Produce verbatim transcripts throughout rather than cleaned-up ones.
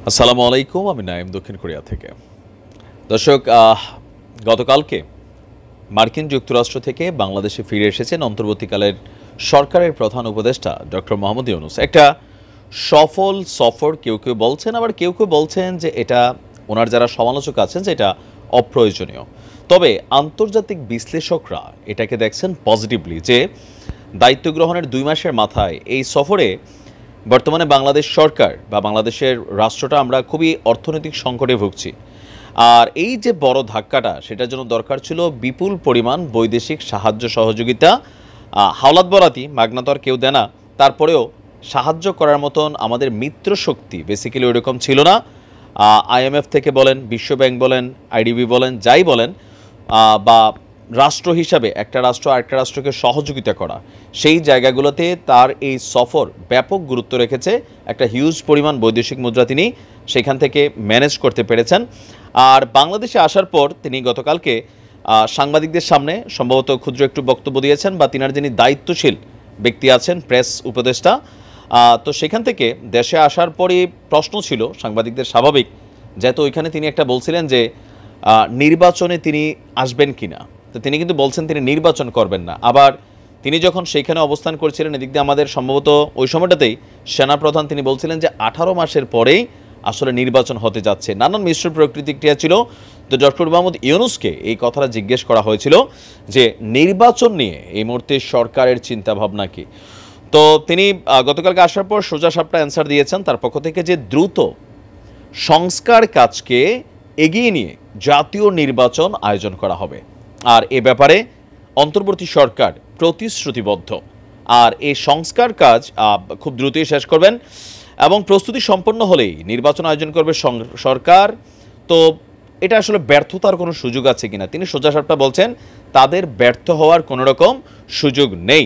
আসসালামু আলাইকুম, আমি নাইম দক্ষিণ কোরিয়া থেকে। দর্শক, গতকালকে মার্কিন যুক্তরাষ্ট্র থেকে বাংলাদেশে ফিরে এসেছেন অন্তর্বর্তীকালের সরকারের প্রধান উপদেষ্টা ডক্টর মোহাম্মদ ইউনূস। একটা সফল সফর কেউ কেউ বলছেন, আবার কেউ কেউ বলছেন যে এটা ওনার যারা সমালোচক আছেন যে এটা অপ্রয়োজনীয়। তবে আন্তর্জাতিক বিশ্লেষকরা এটাকে দেখছেন পজিটিভলি, যে দায়িত্ব গ্রহণের দুই মাসের মাথায় এই সফরে বর্তমানে বাংলাদেশ সরকার বা বাংলাদেশের রাষ্ট্রটা আমরা খুবই অর্থনৈতিক সংকটে ভুগছি। আর এই যে বড় ধাক্কাটা, সেটার জন্য দরকার ছিল বিপুল পরিমাণ বৈদেশিক সাহায্য সহযোগিতা। হাওলাত বরাতি মাগনা তো আর কেউ দেয় না, তারপরেও সাহায্য করার মতন আমাদের মিত্র শক্তি বেসিক্যালি ওইরকম ছিল না। আইএমএফ থেকে বলেন, বিশ্বব্যাংক বলেন, আইডিবি বলেন, যাই বলেন, বা রাষ্ট্র হিসাবে একটা রাষ্ট্র আরেকটা রাষ্ট্রকে সহযোগিতা করা, সেই জায়গাগুলোতে তার এই সফর ব্যাপক গুরুত্ব রেখেছে। একটা হিউজ পরিমাণ বৈদেশিক মুদ্রা তিনি সেখান থেকে ম্যানেজ করতে পেরেছেন। আর বাংলাদেশে আসার পর তিনি গতকালকে সাংবাদিকদের সামনে সম্ভবত ক্ষুদ্র একটু বক্তব্য দিয়েছেন, বা তিনার যিনি দায়িত্বশীল ব্যক্তি আছেন, প্রেস উপদেষ্টা, তো সেখান থেকে দেশে আসার পরই প্রশ্ন ছিল সাংবাদিকদের, স্বাভাবিক, যেহেতু ওইখানে তিনি একটা বলছিলেন যে নির্বাচনে তিনি আসবেন কিনা। তো তিনি কিন্তু বলছেন তিনি নির্বাচন করবেন না। আবার তিনি যখন সেইখানে অবস্থান করছিলেন, এদিক দিয়ে আমাদের সম্ভবত ওই সময়টাতেই সেনাপ্রধান তিনি বলছিলেন যে আঠারো মাসের পরেই আসলে নির্বাচন হতে যাচ্ছে। নানান মিশ্র প্রকৃতিক ক্রিয়া ছিল। তো ডক্টর মোহাম্মদ ইউনূসকে এই কথাটা জিজ্ঞেস করা হয়েছিল যে নির্বাচন নিয়ে এই মুহূর্তে সরকারের চিন্তাভাবনা কি। তো তিনি গতকালকে আসার পর সোজা সাপটা অ্যান্সার দিয়েছেন তার পক্ষ থেকে, যে দ্রুত সংস্কার কাজকে এগিয়ে নিয়ে জাতীয় নির্বাচন আয়োজন করা হবে। আর এ ব্যাপারে অন্তর্বর্তী সরকার প্রতিশ্রুতিবদ্ধ। আর এই সংস্কার কাজ খুব দ্রুতই শেষ করবেন এবং প্রস্তুতি সম্পন্ন হলেই নির্বাচন আয়োজন করবে সরকার। তো এটা আসলে ব্যর্থতার কোনো সুযোগ আছে কিনা, তিনি সোজা সাপটা বলছেন তাদের ব্যর্থ হওয়ার কোনো রকম সুযোগ নেই।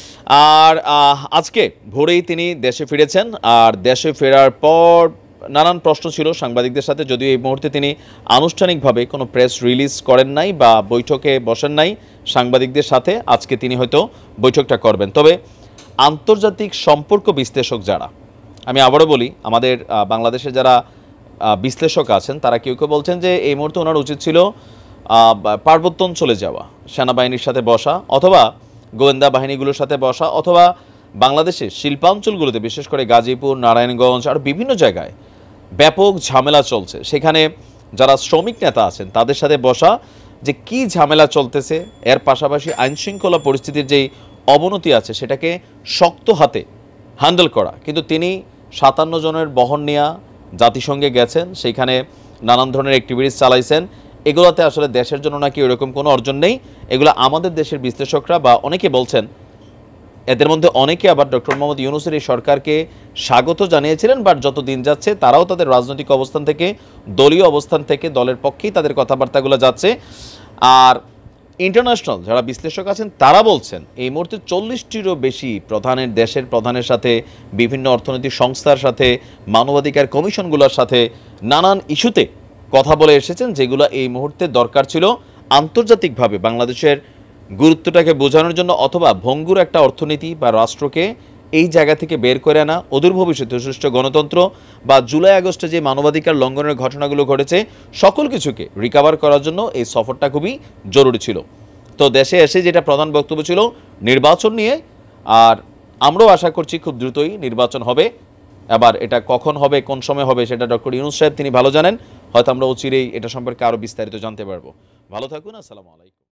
আর আজকে ভোরেই তিনি দেশে ফিরেছেন। আর দেশে ফেরার পর নানান প্রশ্ন ছিল সাংবাদিকদের সাথে, যদিও এই মুহূর্তে তিনি আনুষ্ঠানিকভাবে কোনো প্রেস রিলিজ করেন নাই বা বৈঠকে বসেন নাই সাংবাদিকদের সাথে। আজকে তিনি হয়তো বৈঠকটা করবেন। তবে আন্তর্জাতিক সম্পর্ক বিশ্লেষক যারা, আমি আবারও বলি, আমাদের বাংলাদেশে যারা বিশ্লেষক আছেন তারা কেউ কেউ বলছেন যে এই মুহূর্তে ওনার উচিত ছিল পার্বত্য অঞ্চলে যাওয়া, সেনাবাহিনীর সাথে বসা, অথবা গোয়েন্দা বাহিনীগুলোর সাথে বসা, অথবা বাংলাদেশের শিল্পাঞ্চলগুলোতে বিশেষ করে গাজীপুর, নারায়ণগঞ্জ আর বিভিন্ন জায়গায় ব্যাপক ঝামেলা চলছে, সেখানে যারা শ্রমিক নেতা আছেন তাদের সাথে বসা, যে কি ঝামেলা চলতেছে, এর পাশাপাশি আইনশৃঙ্খলা পরিস্থিতির যেই অবনতি আছে সেটাকে শক্ত হাতে হ্যান্ডেল করা। কিন্তু তিনি সাতান্ন জনের বহন নিয়ে জাতিসংঘে গেছেন, সেইখানে নানান ধরনের অ্যাক্টিভিটিস চালাইছেন। এগুলোতে আসলে দেশের জন্য নাকি ওইরকম কোনো অর্জন নেই। এগুলো আমাদের দেশের বিশ্লেষকরা বা অনেকে বলছেন। এদের মধ্যে অনেকে আবার ডক্টর মোহাম্মদ ইউনূসের এই সরকারকে স্বাগত জানিয়েছিলেন, বাট যত দিন যাচ্ছে তারাও তাদের রাজনৈতিক অবস্থান থেকে, দলীয় অবস্থান থেকে দলের পক্ষেই তাদের কথাবার্তাগুলো যাচ্ছে। আর ইন্টারন্যাশনাল যারা বিশ্লেষক আছেন তারা বলছেন এই মুহূর্তে চল্লিশটিরও বেশি প্রধানের দেশের প্রধানের সাথে, বিভিন্ন অর্থনৈতিক সংস্থার সাথে, মানবাধিকার কমিশনগুলোর সাথে নানান ইস্যুতে কথা বলে এসেছেন, যেগুলো এই মুহূর্তে দরকার ছিল আন্তর্জাতিকভাবে বাংলাদেশের গুরুত্বটাকে বোঝানোর জন্য, অথবা ভঙ্গুর একটা অর্থনীতি বা রাষ্ট্রকে এই জায়গা থেকে বের করে আনা, অদূর ভবিষ্যতে সুষ্ঠু গণতন্ত্র বা জুলাই আগস্টে যে মানবাধিকার লঙ্ঘনের ঘটনাগুলো ঘটেছে সকল কিছুকে রিকভার করার জন্য এই সফরটা খুবই জরুরি ছিল। তো দেশে এসে যেটা প্রধান বক্তব্য ছিল নির্বাচন নিয়ে, আর আমরাও আশা করছি খুব দ্রুতই নির্বাচন হবে। এবার এটা কখন হবে, কোন সময় হবে, সেটা ডক্টর ইউনূস সাহেব তিনি ভালো জানেন। হয়তো আমরা অচিরেই এটা সম্পর্কে আরও বিস্তারিত জানতে পারবো। ভালো থাকুন, আসসালামু আলাইকুম।